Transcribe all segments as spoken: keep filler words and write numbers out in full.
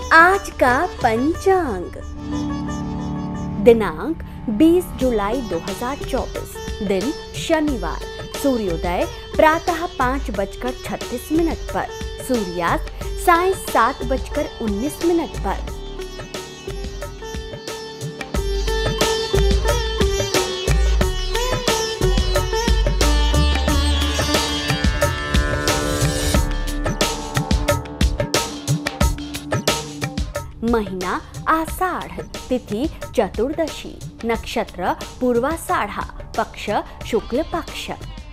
आज का पंचांग। दिनांक बीस जुलाई दो हजार चौबीस, दिन शनिवार। सूर्योदय प्रातः पाँच बजकर छत्तीस मिनट पर, सूर्यास्त साय सात बजकर उन्नीस मिनट पर। महीना आषाढ़, तिथि चतुर्दशी, नक्षत्र पूर्वाषाढ़ा, पक्ष शुक्ल पक्ष।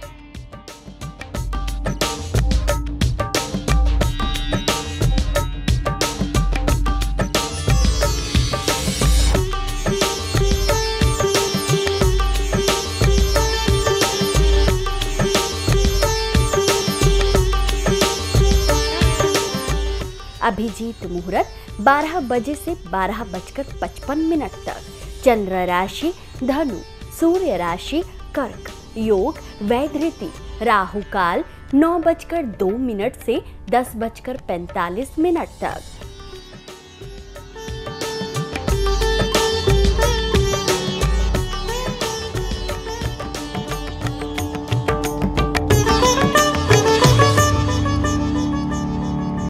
अभिजीत मुहूर्त बारह बजे से बारह बजकर पचपन मिनट तक। चंद्र राशि धनु, सूर्य राशि कर्क, योग वैधृति, राहु काल नौ बजकर दो मिनट से दस बजकर पैंतालीस मिनट तक।